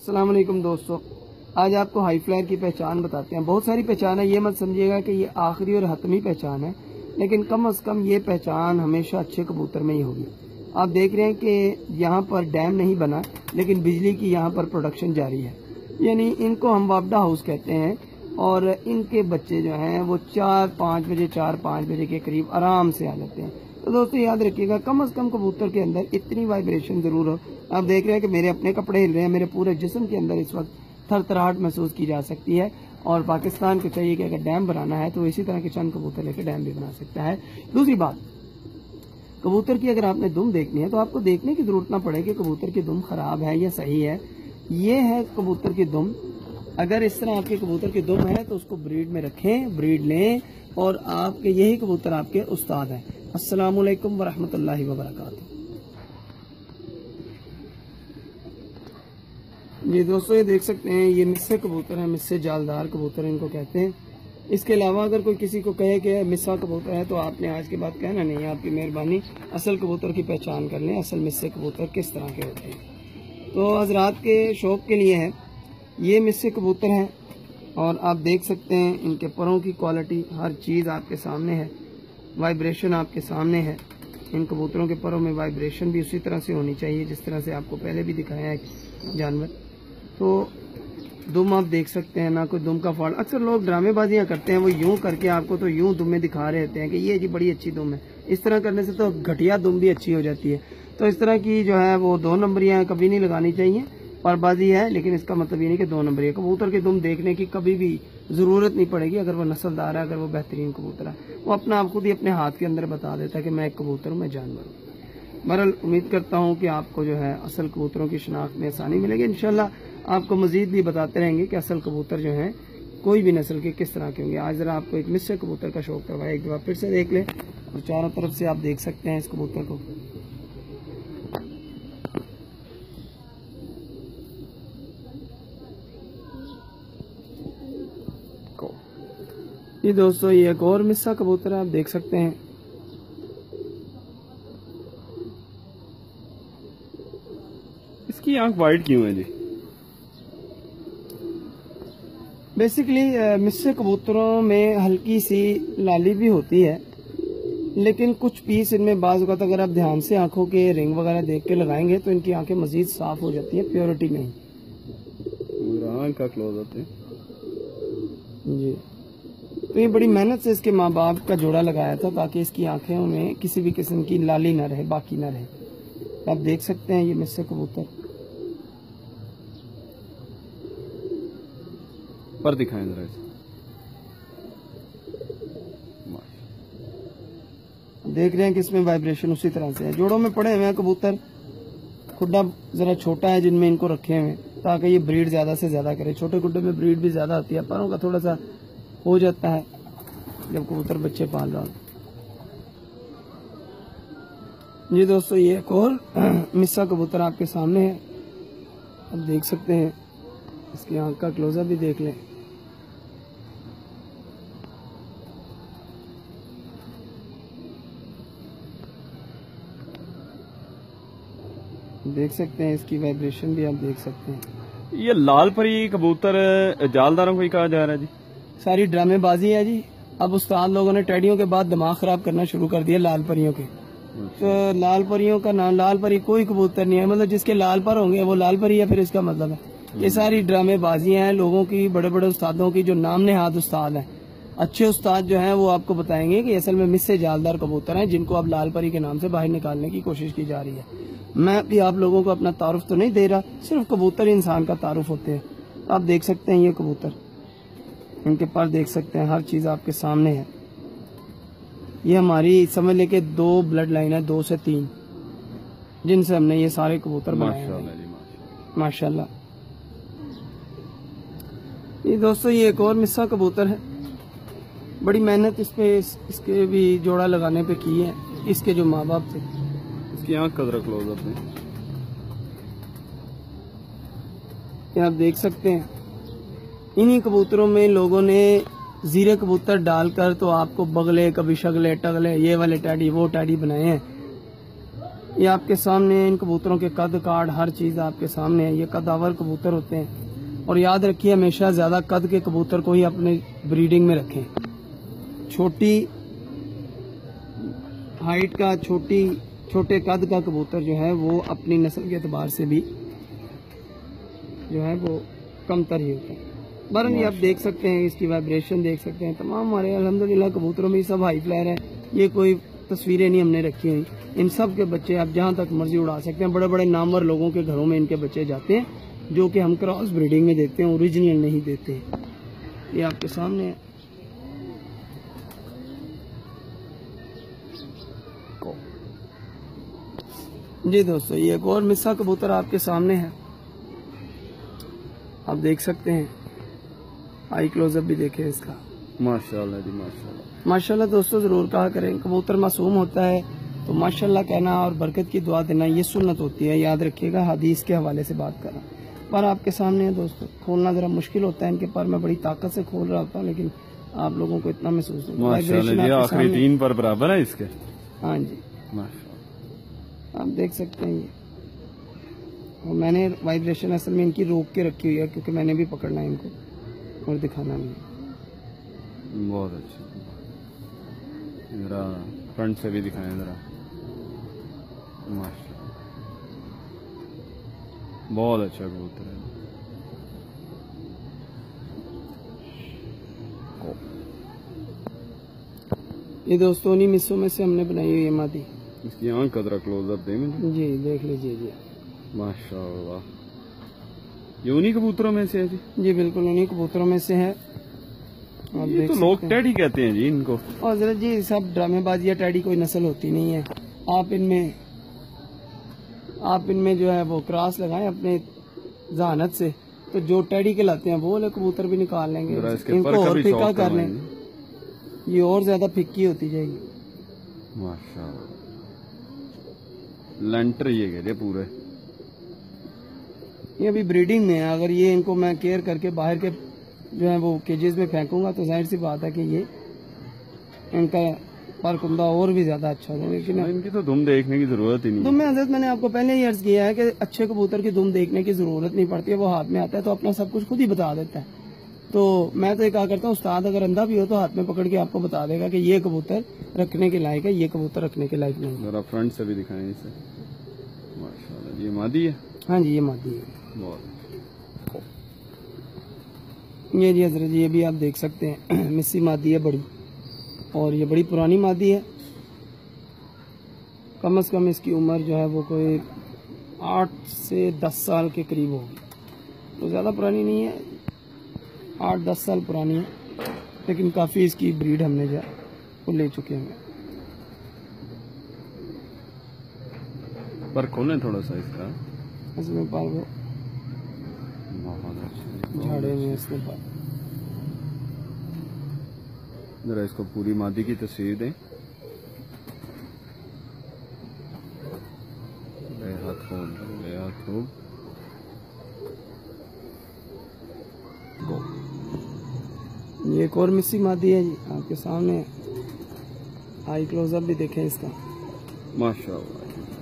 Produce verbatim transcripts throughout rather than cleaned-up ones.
अस्सलाम वालेकुम दोस्तों, आज आपको हाई फ्लायर की पहचान बताते हैं। बहुत सारी पहचान है, ये मत समझिएगा कि ये आखिरी और हतमी पहचान है, लेकिन कम अज कम ये पहचान हमेशा अच्छे कबूतर में ही होगी। आप देख रहे हैं कि यहाँ पर डैम नहीं बना, लेकिन बिजली की यहाँ पर प्रोडक्शन जारी है, यानी इनको हम वापडा हाउस कहते हैं। और इनके बच्चे जो हैं वो चार पाँच बजे चार पाँच बजे के करीब आराम से आ जाते हैं। तो दोस्तों याद रखिएगा, कम अज कम कबूतर के अंदर इतनी वाइब्रेशन जरूर हो। आप देख रहे हैं कि मेरे अपने कपड़े हिल रहे हैं, मेरे पूरे जिस्म के अंदर इस वक्त थरथराहट महसूस की जा सकती है। और पाकिस्तान को चाहिए कि अगर डैम बनाना है तो इसी तरह के चंद कबूतर लेकर डैम भी बना सकता है। दूसरी बात, कबूतर की अगर आपने दुम देखनी है तो आपको देखने की जरूरत ना पड़े कि कबूतर की दुम खराब है या सही है। ये है कबूतर की दुम। अगर इस तरह आपके कबूतर की दुम है तो उसको ब्रीड में रखें, ब्रीड लें, और आपके यही कबूतर आपके उस्ताद हैं। अस्सलाम वालेकुम वरहमतुल्लाहि वबरकातुहू। जी दोस्तों, ये देख सकते हैं, ये मिस्से कबूतर है, मिस्से जालदार कबूतर इनको कहते हैं। इसके अलावा अगर कोई किसी को कहे कि मिस्सा कबूतर है तो आपने आज के बाद कहना नहीं है, आपकी मेहरबानी, असल कबूतर की पहचान कर लें, असल मिस्से कबूतर किस तरह के होते हैं। तो हजरात के शौक के लिए है, ये मिस्से कबूतर हैं और आप देख सकते हैं इनके परों की क्वालिटी, हर चीज़ आपके सामने है, वाइब्रेशन आपके सामने है। इन कबूतरों के परों में वाइब्रेशन भी उसी तरह से होनी चाहिए जिस तरह से आपको पहले भी दिखाया है जानवर। तो दुम आप देख सकते हैं, ना कोई दुम का फॉल्ट। अक्सर लोग ड्रामेबाजियां करते हैं, वो यूं करके आपको तो यूं दुमें दिखा रहे होते हैं कि ये जी बड़ी अच्छी दुम है। इस तरह करने से तो घटिया दुम भी अच्छी हो जाती है। तो इस तरह की जो है वो दो नंबरियां कभी नहीं लगानी चाहिए। परबाजी है, लेकिन इसका मतलब ये नहीं कि दो नंबर है। कबूतर की दुम देखने की कभी भी जरूरत नहीं पड़ेगी। अगर वो नस्लदार है, अगर वो बेहतरीन कबूतर है, वो अपना आप खुद ही अपने हाथ के अंदर बता देता है कि मैं एक कबूतर हूँ, मैं जानवर हूँ। बहरहाल उम्मीद करता हूँ कि आपको जो है असल कबूतरों की शिनाख्त में आसानी मिलेगी। इंशाल्लाह आपको मजीद भी बताते रहेंगे कि असल कबूतर जो हैं कोई भी नस्ल के किस तरह के होंगे। आज जरा आपको एक मिस्से कबूतर का शौक करवाया, एक दफा फिर से देख लें। और चारों तरफ से आप देख सकते हैं इस कबूतर को। ये दोस्तों, ये एक और मिस्सा कबूतर है, आप देख सकते हैं। इसकी आंख वाइट क्यों है जी? बेसिकली मिस्से कबूतरों में हल्की सी लाली भी होती है, लेकिन कुछ पीस इनमें बाज़ वक़्त अगर आप ध्यान से आंखों के रिंग वगैरह देख के लगाएंगे तो इनकी आंखें मजीद साफ हो जाती है, प्योरिटी में ही। आंख का क्लोज होते हैं जी। तो ये बड़ी मेहनत से इसके माँ बाप का जोड़ा लगाया था ताकि इसकी आंखें में किसी भी किस्म की लाली ना रहे, बाकी ना रहे। आप देख सकते हैं ये मिस्से कबूतर पर दिखाएं जरा इसे। देख रहे हैं कि इसमें वाइब्रेशन उसी तरह से है। जोड़ों में पड़े हुए हैं कबूतर, खुड्डा जरा छोटा है जिनमें इनको रखे हुए ताकि ये ब्रीड ज्यादा से ज्यादा करे। छोटे खुड्डे में ब्रीड भी ज्यादा आती है, परों का थोड़ा सा हो जाता है जब कबूतर बच्चे पाल रहा हो। जी दोस्तों, ये एक और मिस्सा कबूतर आपके सामने है, आप देख सकते हैं। इसकी आंख का क्लोजअप भी देख लें। देख सकते हैं इसकी वाइब्रेशन भी आप देख सकते हैं। ये लाल परी कबूतर जालदारों को ही कहा जा रहा है जी? सारी ड्रामेबाजी है जी। अब उस्ताद लोगों ने टेडियों के बाद दिमाग खराब करना शुरू कर दिया लाल परियों के। तो लाल परियों का नाम, लाल परी कोई कबूतर नहीं है, मतलब जिसके लाल पर होंगे वो लाल परी है, फिर इसका मतलब है। ये सारी ड्रामेबाजियां हैं लोगों की, बड़े बड़े उस्तादों की, जो नाम नेहाद उस्ताद हैं। अच्छे उस्ताद जो हैं वो आपको बताएंगे कि असल में मिस्से जालदार कबूतर हैं जिनको अब लाल परी के नाम से बाहर निकालने की कोशिश की जा रही है। मैं भी आप लोगों को अपना तारुफ तो नहीं दे रहा, सिर्फ कबूतर ही इंसान का तारुफ होते हैं। आप देख सकते हैं ये कबूतर, इनके पर देख सकते हैं, हर चीज आपके सामने है। ये हमारी समझ लेके दो ब्लड लाइन है, दो से तीन, जिनसे हमने ये सारे कबूतर बनाए हैं माशाल्लाह। ये दोस्तों, ये एक और मिस्सा कबूतर है। बड़ी मेहनत इस पे इस, इसके भी जोड़ा लगाने पे की है इसके जो माँ बाप थे। इसकी आंख का जरा क्लोज अप है, ये आप देख सकते हैं। इन्हीं कबूतरों में लोगों ने जीरे कबूतर डालकर तो आपको बगले, कभी शगले, टगले, ये वाले टैडी, वो टैडी बनाए हैं। ये आपके सामने है, इन कबूतरों के कद काट हर चीज़ आपके सामने है। ये कदावर कबूतर होते हैं और याद रखिए हमेशा ज़्यादा कद के कबूतर को ही अपने ब्रीडिंग में रखें। छोटी हाइट का छोटी छोटे कद का कबूतर जो है वो अपनी नस्ल के एतबार से भी जो है वो कमतर ही होता है। बरन ये आप देख सकते हैं, इसकी वाइब्रेशन देख सकते हैं। तमाम हमारे अल्हम्दुलिल्लाह कबूतरों में सब हाई फ्लायर है। ये कोई तस्वीरें नहीं हमने रखी हुई। इन सब के बच्चे आप जहाँ तक मर्जी उड़ा सकते हैं। बड़े बड़े नामवर लोगों के घरों में इनके बच्चे जाते हैं, जो कि हम क्रॉस ब्रीडिंग में देते हैं, ओरिजिनल नहीं देते। ये आपके सामने है। जी दोस्तों, ये एक और मिस्सा कबूतर आपके सामने है, आप देख सकते हैं। आई क्लोजअप भी देखें इसका। माशाल्लाह जी माशाल्लाह। माशाल्लाह दोस्तों जरूर कहा करें। कबूतर मासूम होता है तो माशाल्लाह कहना और बरकत की दुआ देना ये सुन्नत होती है, याद रखिएगा। हदीस के हवाले से बात करना। पर आपके सामने है दोस्तों, खोलना जरा मुश्किल होता है। इनके पर मैं बड़ी ताकत से खोल रहा होता, लेकिन आप लोगों को इतना महसूस होता है। माशाल्लाह, ये आखिरी तीन पर बराबर है इसके। हाँ जी माशाल्लाह, आप देख सकते हैं ये। और मैंने वाइब्रेशन असल में इनकी रोक के रखी हुई है, क्योंकि मैंने भी पकड़ना है इनको और दिखाना नहीं। बहुत अच्छा। जरा फ्रंट से भी दिखाएं जरा। माशाल्लाह, बहुत अच्छा कबूतर है। ये दोस्तों उन्हीं मिस्सों में से हमने बनाई हुई है मादी। इसकी आंख का जरा क्लोजअप दे मुझे। जी देख लीजिए जी। माशाल्लाह, ये उन्हीं कबूतरों में से है जी? जी बिल्कुल उन्हीं कबूतरों में से है। आप ये तो लोग टैडी कहते हैं जी इनको। और जरा जी सब ड्रामेबाजी या टैडी कोई नस्ल होती नहीं है। आप इनमें आप इनमें जो है वो क्रॉस लगाएं अपने जहानत से, तो जो टैडी के लाते हैं वो वाले कबूतर भी निकाल लेंगे। इनको और फिक्का कर लें, ये और ज्यादा फिक्की होती जाएगी। माशाल्लाह, लेंटर ये कह पूरे। ये अभी ब्रीडिंग में है। अगर ये इनको मैं केयर करके बाहर के जो है वो केजेस में फेंकूंगा तो जाहिर सी बात है कि ये इनका पर कुंदा और भी ज्यादा अच्छा होगा। लेकिन इनकी तो दुम देखने की जरूरत ही नहीं। दुम में हजरत मैंने आपको पहले ही अर्ज किया है कि अच्छे कबूतर की दुम देखने की जरूरत नहीं पड़ती है। वो हाथ में आता है तो अपना सब कुछ खुद ही बता देता है। तो मैं तो ये कहा करता हूँ, उस्ताद अगर अंधा भी हो तो हाथ में पकड़ के आपको बता देगा कि ये कबूतर रखने के लायक है, ये कबूतर रखने के लायक नहीं। जरा फ्रंट से भी दिखाएं इसे। माशाल्लाह, ये मादी है? हाँ जी ये मादी है। बहुत। ये जी हजरत, ये भी आप देख सकते हैं मिस्सी मादी है बड़ी, और ये बड़ी पुरानी मादी है। कम से कम इसकी उम्र जो है वो कोई आठ से दस साल के करीब होगी। तो ज़्यादा पुरानी नहीं है, आठ दस साल पुरानी है, लेकिन काफ़ी इसकी ब्रीड हमने जो है वो ले चुके हैं। पर खोलें थोड़ा सा इसका। इसमें पर वो झाड़े में इसमें पर। जरा इसको पूरी मादी की तस्वीर दें। हाथ खोल, हाथ खोल। ये एक और मिस्सी मादी है जी आपके सामने। आई क्लोजअप भी देखें इसका। माशाल्लाह,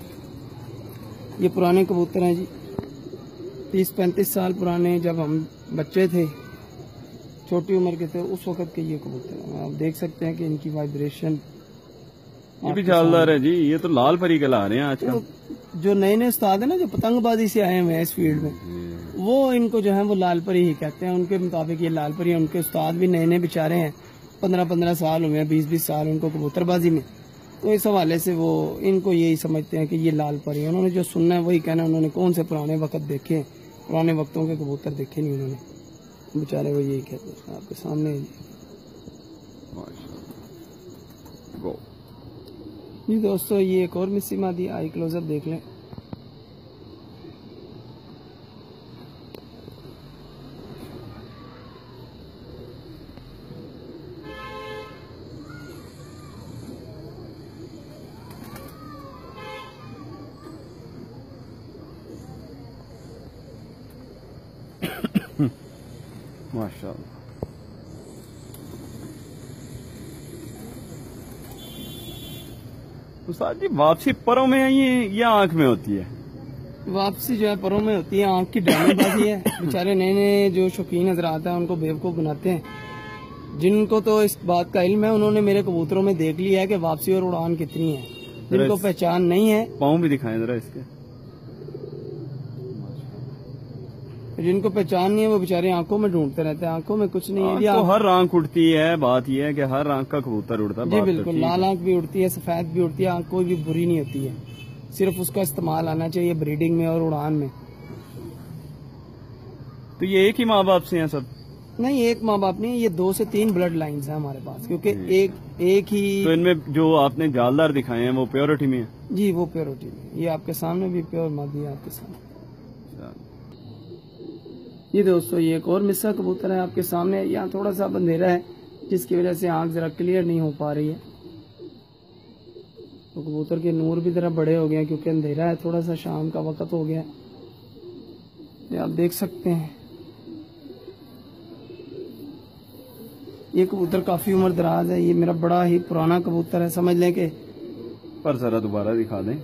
ये पुराने कबूतर हैं जी, तीस पैंतीस साल पुराने। जब हम बच्चे थे, छोटी उम्र के थे, उस वक्त के ये कबूतर हैं। आप देख सकते हैं कि इनकी वाइब्रेशन। ये भी झालदार है जी। ये तो लाल परी कहला रहे हैं आजकल। तो जो नए नए उस्ताद है ना, जो पतंगबाजी से आए हुए हैं इस फील्ड में, वो इनको जो है वो लाल परी ही कहते हैं। उनके मुताबिक ये लाल परी है। उनके उस्ताद भी नए नए बेचारे हैं, पंद्रह पंद्रह साल हुए हैं, बीस बीस साल उनको कबूतरबाजी में। तो इस हवाले से वो इनको यही समझते हैं कि ये लाल परी है। उन्होंने जो सुनना है वही कहना। उन्होंने कौन से पुराने वक्त देखे, पुराने वक्तों के कबूतर देखे नहीं उन्होंने, बेचारे वो यही कहते हैं। आपके सामने है जी दोस्तों, ये एक और मिस्सी मादी। आई क्लोजअप देख लें। माशाल्लाह, उस्ताद जी वापसी परों में है ये या आंख में होती है? वापसी जो है परों में होती है, आंख की ड्रामेबाजी है। बेचारे नए नए जो शौकीन हजरात हैं उनको बेवकूफ बनाते हैं। जिनको तो इस बात का इल्म है उन्होंने मेरे कबूतरों में देख लिया है कि वापसी और उड़ान कितनी है। जिनको पहचान नहीं है, पाँव भी दिखाएं जरा इसके, जिनको पहचान नहीं है वो बेचारे आंखों में ढूंढते रहते हैं। आंखों में कुछ नहीं है। तो हर आंख उड़ती है, बात यह है कि हर आंख का कबूतर उड़ता है। जी बिल्कुल, लाल आंख भी उड़ती है, सफेद भी उड़ती है, आंख कोई भी बुरी नहीं होती है। सिर्फ उसका इस्तेमाल आना चाहिए ब्रीडिंग में और उड़ान में। तो ये एक ही माँ बाप से हैं सब? नहीं, एक माँ बाप नहीं, ये दो से तीन ब्लड लाइंस हैं हमारे पास, क्योंकि एक एक ही। तो इनमें जो आपने जालदार दिखाए हैं वो प्योरिटी में है? जी वो प्योरिटी में। ये आपके सामने भी प्योर मादी है आपके सामने। ये दोस्तों ये एक और मिस्सा कबूतर है आपके सामने। यहाँ थोड़ा सा अंधेरा है जिसकी वजह से आंख जरा क्लियर नहीं हो पा रही है। तो कबूतर के नूर भी जरा बड़े हो गए हैं क्योंकि अंधेरा है, थोड़ा सा शाम का वक्त हो गया। ये आप देख सकते हैं ये कबूतर काफी उम्र दराज है। ये मेरा बड़ा ही पुराना कबूतर है, समझ लें कि। पर जरा दोबारा दिखा दें।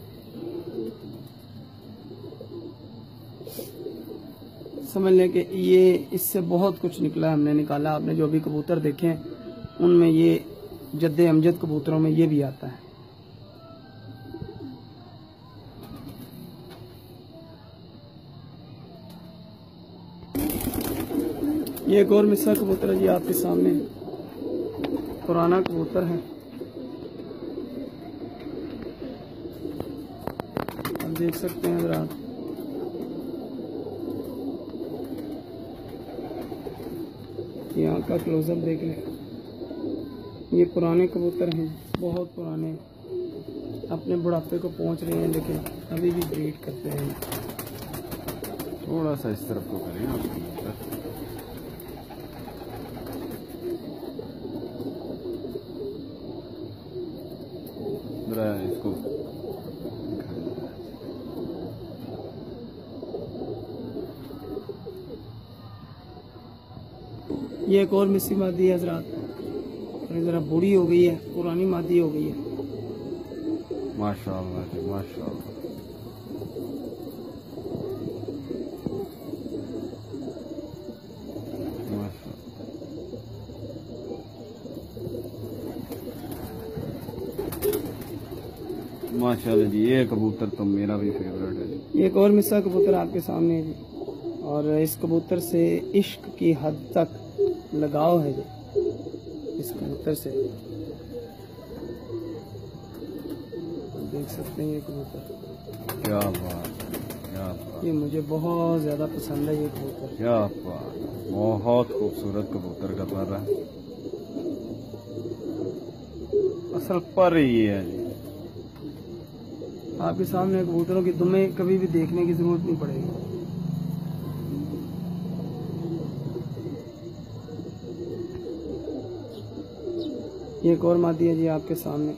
समझ लें कि ये इससे बहुत कुछ निकला, हमने निकाला। आपने जो भी कबूतर देखे हैं उनमें ये जद्दे अमजद कबूतरों में ये भी आता है। ये एक और मिस्सा कबूतर है जी आपके सामने, पुराना कबूतर है। आप देख सकते हैं जरा। यहाँ का क्लोजअप देख लें। ये पुराने कबूतर हैं, बहुत पुराने, अपने बुढ़ापे को पहुंच रहे हैं लेकिन अभी भी ब्रीड करते हैं। थोड़ा सा इस तरफ को करें आप। इसको ये एक और मिस्सी मादी है हजरात, जरा बूढ़ी हो गई है, पुरानी मादी हो गई है। माशाअल्लाह माशाअल्लाह। माशाल्लाह जी, ये कबूतर तो मेरा भी फेवरेट है जी। ये एक और मिस्सा कबूतर आपके सामने है जी, और इस कबूतर से इश्क की हद तक लगाव है जी इस कबूतर से। देख सकते हैं ये कबूतर, क्या बात, क्या बात। ये मुझे बहुत ज्यादा पसंद है ये कबूतर। क्या बात, बहुत खूबसूरत कबूतर का पर है। असल पर ही है जी। आपके सामने कबूतरों की दुमें कभी भी देखने की जरूरत नहीं पड़ेगी। ये एक और मादी है जी आपके सामने।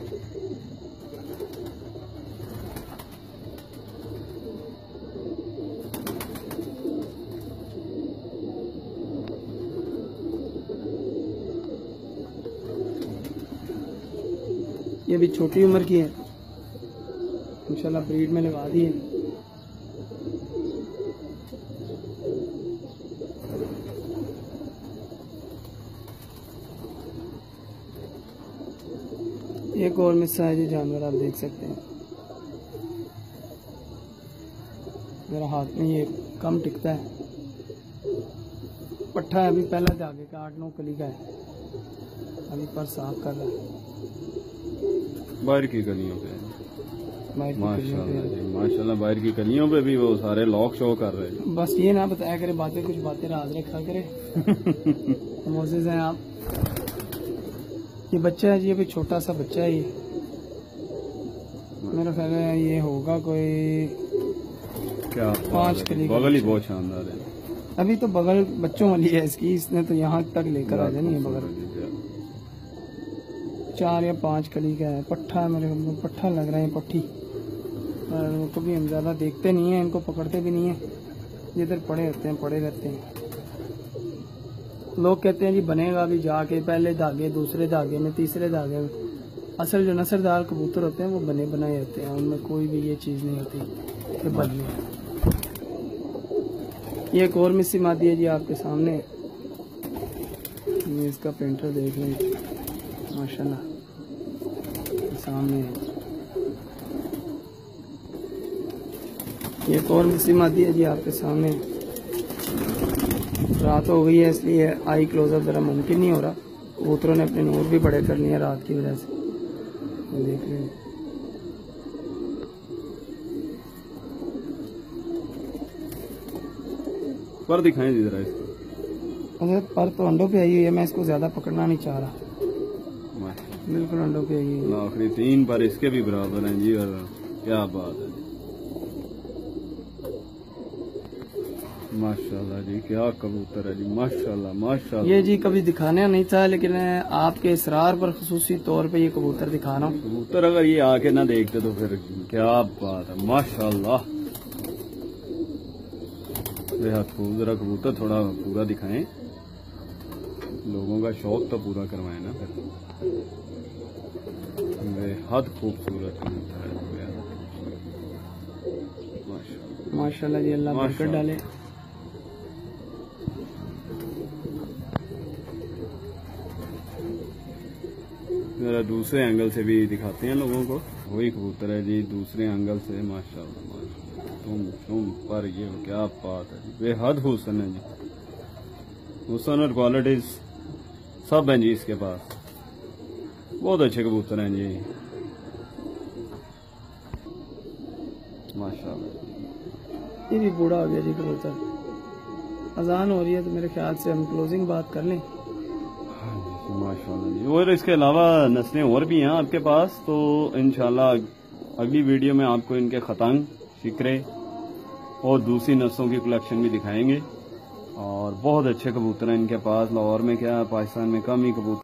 ये भी छोटी उम्र की है, इंशाल्लाह ब्रीड में लगा दी है। एक और मिस्सा है जी जानवर, आप देख सकते हैं। मेरा हाथ में ये कम टिकता है, पट्ठा है अभी, पहला धागे का आठ नौ कली का है, अभी पर साफ कर रहा है। बाहर की कलियों पे माशाल्लाह जी, माशाल्लाह बाहर की कलियों पे भी वो सारे लॉक शो कर रहे हैं। बस ये ना बताया करे बातें, कुछ बातें राज रखा करे। मोसेस हैं आप। ये बच्चा है जी, अभी छोटा सा बच्चा है ये, मेरा ख्याल है ये होगा कोई क्या पाँच कली का। बगल ही बहुत शानदार है। अभी तो बगल बच्चों वाली है इसकी, इसने तो यहाँ तक लेकर आ जानी है बगल। चार या पांच कली का है, पट्ठा है, मेरे को पट्ठा लग रहा है पट्टी। और कभी हम ज़्यादा देखते नहीं हैं, इनको पकड़ते भी नहीं हैं, जिधर पड़े होते हैं पड़े रहते हैं। लोग कहते हैं जी बनेगा भी जाके पहले धागे, दूसरे धागे में, तीसरे धागे में। असल जो नसरदार कबूतर होते हैं वो बने बनाए होते हैं, उनमें कोई भी ये चीज़ नहीं होती कि बदले। ये एक और मिस्सी मादी है जी आपके सामने, ये इसका पेंटर देख लें माशाल्लाह सामने है। ये एक और मिस्सी मादी है जी आपके सामने। रात हो गई है इसलिए आई क्लोजअप जरा मुमकिन नहीं हो रहा, कबूतरों ने अपने नूर भी बड़े कर लिए रात की वजह से। देख रहे हैं पर दिखाएं जी जरा इसको। अरे पर तो अंडों पे आई हुई है, मैं इसको ज्यादा पकड़ना नहीं चाह रहा। बिल्कुल अंडों पे आई हुई है। आखिरी तीन पर इसके भी बराबर हैं जी, और क्या बात है माशाल्लाह जी, क्या कबूतर है जी, माशाल्लाह माशाल्लाह। ये जी कभी दिखाने नहीं था, लेकिन आपके इसरार पर खुसूसी तौर पे ये कबूतर दिखा रहा हूँ। कबूतर अगर ये आके ना देखते तो फिर क्या बात है माशाल्लाह, बेहद खूब। जरा कबूतर थोड़ा पूरा दिखाएं, लोगों का शौक तो पूरा करवाएं ना फिर। बेहद खूबसूरत कबूतर है माशाल्लाह माशाल्लाह जी, अल्लाह बरकत डाले। जरा दूसरे एंगल से भी दिखाते हैं लोगों को। वही कबूतर है जी, दूसरे एंगल से माशाल्लाह माशाल्लाह। तुम तुम पर ये क्या बात है, बेहद हुसन है जी, हुसन और क्वालिटीज सब हैं जी इसके पास। बहुत अच्छे कबूतर हैं जी माशाल्लाह। ये भी बूढ़ा हो गया जी कबूतर। अजान हो रही है तो मेरे ख्याल से हम क्लोजिंग बात कर लें। माशाल्लाह जी, और इसके अलावा नस्लें और भी हैं आपके पास, तो इंशाल्लाह अगली वीडियो में आपको इनके खतांग, शिकरे और दूसरी नस्लों की कलेक्शन भी दिखाएंगे। और बहुत अच्छे कबूतर हैं इनके पास। लाहौर में क्या, पाकिस्तान में कम ही कबूतर